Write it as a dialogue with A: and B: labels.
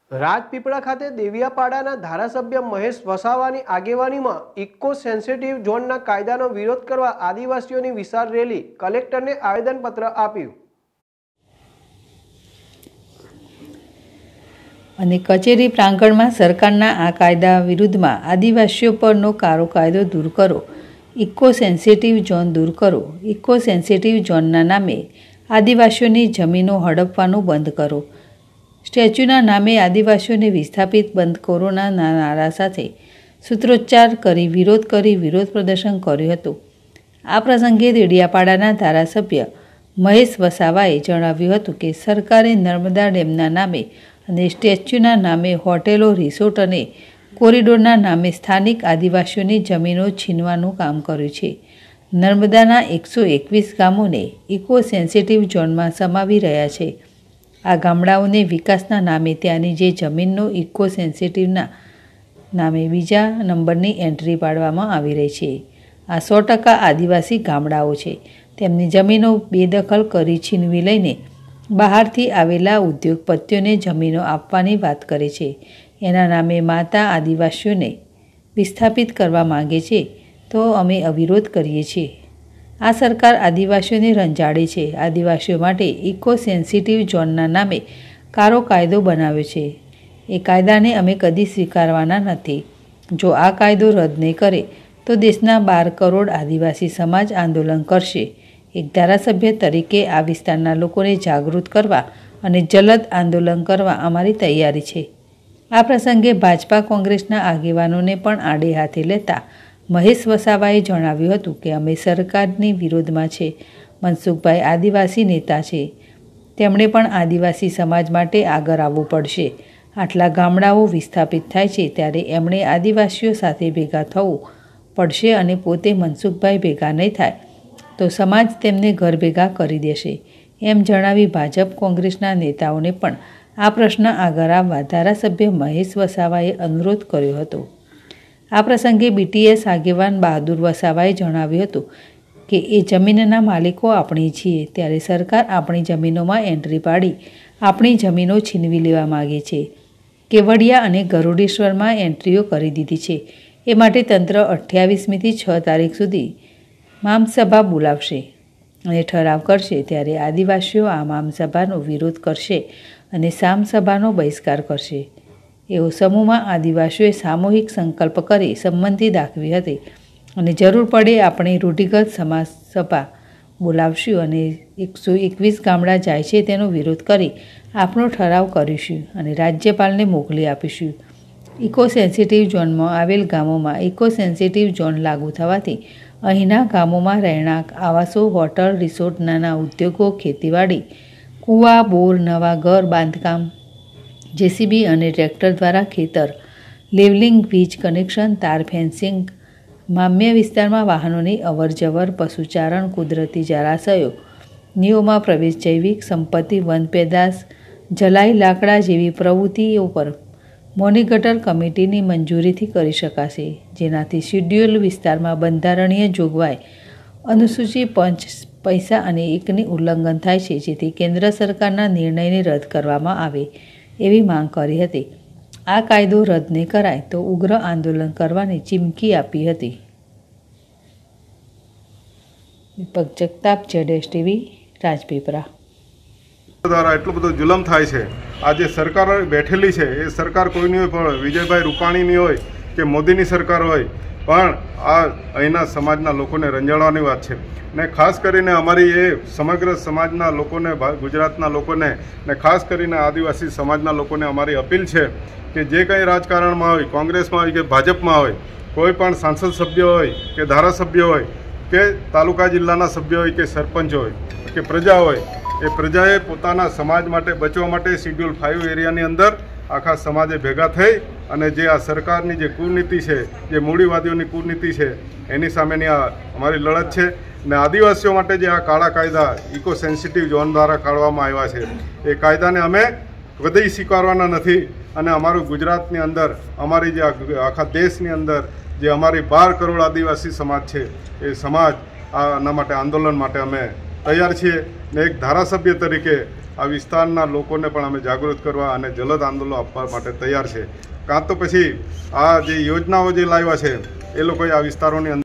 A: રાજપીપળા ખાતે દેવિયાપાડાના ધારાસભ્ય મહેશ વસાવાની આગેવાનીમાં ઇકો સેન્સિટિવ ઝોનના કાયદાનો વિરોધ કરવા આદિવાસીઓની વિશાળ રેલી, કલેક્ટરને આવેદનપત્ર આપ્યું
B: અને કચેરી પ્રાંગણમાં સરકારના આ કાયદા વિરુદ્ધમાં આદિવાસીઓ પરનો કાળો કાયદો દૂર કરો, ઇકો સેન્સિટિવ ઝોન દૂર કરો, ઇકો સેન્સિટિવ ઝોનના નામે આદિવાસીઓની જમીનો હડપવાનું બંધ કરો, સ્ટેચ્યુના નામે આદિવાસીઓને વિસ્થાપિત બંધ કરોના નારા સાથે સૂત્રોચ્ચાર કરી વિરોધ પ્રદર્શન કર્યું હતું। આ પ્રસંગે દેડિયાપાડાના ધારાસભ્ય મહેશ વસાવાએ જણાવ્યું હતું કે સરકારે નર્મદા ડેમના નામે અને સ્ટેચ્યુના નામે હોટેલો, રિસોર્ટ અને કોરિડોરના નામે સ્થાનિક આદિવાસીઓની જમીનો છીનવાનું કામ કર્યું છે। નર્મદાના 121 ગામોને ઇકો સેન્સિટિવ ઝોનમાં સમાવી રહ્યા છે। આ ગામડાઓને વિકાસના નામે ત્યાંની જે જમીનનો ઇકો સેન્સિટિવના નામે બીજા નંબરની એન્ટ્રી પાડવામાં આવી રહી છે। આ 100% આદિવાસી ગામડાઓ છે। તેમની જમીનો બેદખલ કરી છીનવી લઈને બહારથી આવેલા ઉદ્યોગપતિઓને જમીનો આપવાની વાત કરે છે। એના નામે માતા આદિવાસીઓને વિસ્થાપિત કરવા માંગે છે તો અમે અવિરોધ કરીએ છીએ। આ સરકાર આદિવાસીઓને રંજાડે છે। આદિવાસીઓ માટે ઇકો સેન્સિટિવ ઝોનના નામે કાળો કાયદો બનાવ્યો છે। એ કાયદાને અમે કદી સ્વીકારવાના નથી। જો આ કાયદો રદ નહીં કરે તો દેશના 12 કરોડ આદિવાસી સમાજ આંદોલન કરશે। એક ધારાસભ્ય તરીકે આ વિસ્તારના લોકોને જાગૃત કરવા અને જલદ આંદોલન કરવા અમારી તૈયારી છે। આ પ્રસંગે ભાજપા કોંગ્રેસના આગેવાનોને પણ આડે હાથે લેતા મહેશ વસાવાએ જણાવ્યું હતું કે અમે સરકારની વિરોધમાં છે। મનસુખભાઈ આદિવાસી નેતા છે, તેમણે પણ આદિવાસી સમાજ માટે આગળ આવવું પડશે। આટલા ગામડાઓ વિસ્થાપિત થાય છે ત્યારે એમણે આદિવાસીઓ સાથે ભેગા થવું પડશે અને પોતે મનસુખભાઈ ભેગા નહીં થાય તો સમાજ તેમને ઘર ભેગા કરી દેશે, એમ જણાવી ભાજપ કોંગ્રેસના નેતાઓને પણ આ પ્રશ્ન આગળ આવવા ધારાસભ્ય મહેશ વસાવાએ અનુરોધ કર્યો હતો। આ પ્રસંગે BTS આગેવાન બહાદુર વસાવાએ જણાવ્યું હતું કે એ જમીનના માલિકો આપણે છીએ, ત્યારે સરકાર આપણી જમીનોમાં એન્ટ્રી પાડી આપણી જમીનો છીનવી લેવા માગે છે। કેવડિયા અને ગરુડેશ્વરમાં એન્ટ્રીઓ કરી દીધી છે। એ માટે તંત્ર 28મીથી 6 તારીખ સુધી મામસભા બોલાવશે અને ઠરાવ કરશે, ત્યારે આદિવાસીઓ આ મામસભાનો વિરોધ કરશે અને સામસભાનો બહિષ્કાર કરશે એવો સમૂહમાં આદિવાસીઓએ સામૂહિક સંકલ્પ કરી સંમતિ દાખવી હતી અને જરૂર પડે આપણે રૂઢિગત સમાજ સભા બોલાવશું અને 121 ગામડા જાય છે તેનો વિરોધ કરી આપણો ઠરાવ કરીશું અને રાજ્યપાલને મોકલી આપીશું। ઇકો સેન્સિટિવ ઝોનમાં આવેલ ગામોમાં ઇકો સેન્સિટિવ ઝોન લાગુ થવાથી અહીંના ગામોમાં રહેણાંક, આવાસો, હોટલ, રિસોર્ટ, નાના ઉદ્યોગો, ખેતીવાડી, કૂવા, બોર, નવા ઘર બાંધકામ, JCB અને ટ્રેક્ટર દ્વારા ખેતર, લેવલિંગ, વીજ કનેક્શન, તાર ફેન્સિંગ, મામ્ય વિસ્તારમાં વાહનોની અવરજવર, પશુચારણ, કુદરતી જળાશયો, નિયોમાં પ્રવેશ, જૈવિક સંપત્તિ, વન પેદાશ, જલાઈ લાકડા જેવી પ્રવૃત્તિઓ પર મોનિગટર કમિટીની મંજૂરીથી કરી શકાશે, જેનાથી શિડ્યુલ વિસ્તારમાં બંધારણીય જોગવાઈ અનુસૂચિ 5 પૈસા અને 1ની ઉલ્લંઘન થાય છે, જેથી કેન્દ્ર સરકારના નિર્ણયને રદ કરવામાં આવે એવી માંગ કરી હતી। આ કાયદો રદ નહીં કરાય તો ઉગ્ર આંદોલન કરવાની ચીમકી આપી હતી। દીપક જગતાપ, ZSTV, રાજપીપળા।
C: દ્વારા એટલો બધો જુલમ થાય છે। આજે સરકાર બેઠેલી છે એ સરકાર કોઈની હોય, પણ વિજયભાઈ રૂપાણીની હોય કે મોદીની સરકાર હોય, પણ આ અહીંના સમાજના લોકોને રંજાડવાની વાત છે ને ખાસ કરીને અમારી એ સમગ્ર સમાજના લોકોને, ગુજરાતના લોકોને ને ખાસ કરીને આદિવાસી સમાજના લોકોને અમારી અપીલ છે કે જે કંઈ રાજકારણમાં હોય, કોંગ્રેસમાં હોય કે ભાજપમાં હોય, કોઈ પણ સાંસદ સભ્ય હોય કે ધારાસભ્ય હોય કે તાલુકા જિલ્લાના સભ્ય હોય કે સરપંચ હોય કે પ્રજા હોય, એ પ્રજાએ પોતાના સમાજ માટે બચવા માટે શિડ્યુલ 5 એરિયાની અંદર આખા સમાજે ભેગા થઈ અને જે આ સરકારની જે કુનીતિ છે, જે મૂડીવાદીઓની કુનીતિ છે, એની સામેની આ અમારી લડત છે। ને આદિવાસીઓ માટે જે આ કાળા કાયદા ઇકો સેન્સિટિવ ઝોન દ્વારા કાઢવામાં આવ્યા છે, એ કાયદાને અમે કદી સ્વીકારવાના નથી અને અમારું ગુજરાતની અંદર, અમારી જે આખા દેશની અંદર જે અમારી 12 કરોડ આદિવાસી સમાજ છે, એ સમાજ આના માટે આંદોલન માટે અમે તૈયાર છીએ। ને એક ધારાસભ્ય તરીકે આ વિસ્તારના લોકોને પણ અમે જાગૃત કરવા અને જલદ આંદોલન આપવા માટે તૈયાર છે. કાં તો પછી આ જે યોજનાઓ જે લાવ્યા છે એ લોકોએ આ વિસ્તારોની અંદર